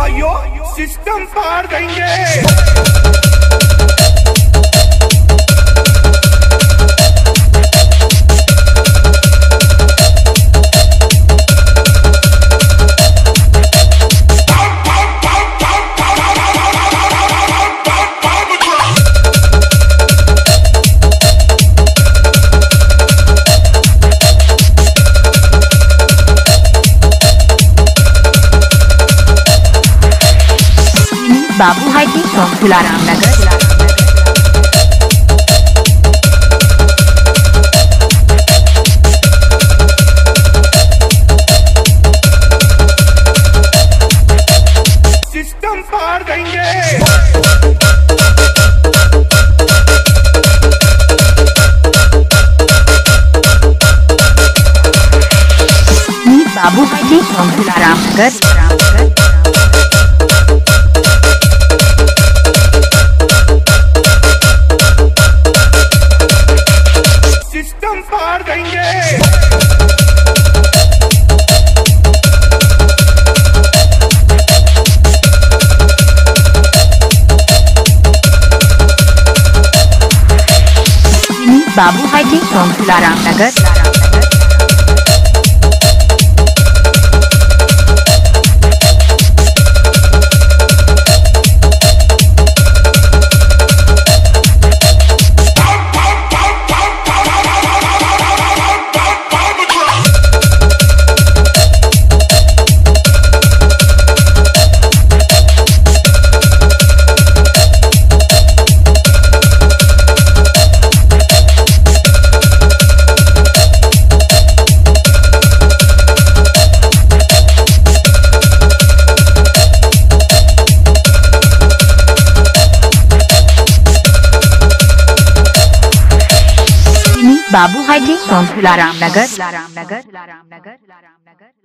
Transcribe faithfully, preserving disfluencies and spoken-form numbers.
भाइयों सिस्टम पार देंगे। बाबू हाइटी फ्रॉम तुलाराम नगर। सिस्टम पार देंगे। बाबू हाइटी फ्रॉम तुलाराम नगर। सिस्टम पार देंगे। बाबू हाइटी फ्रॉम तुलाराम नगर। बाबू हाइटी फ्रॉम तुलाराम नगर।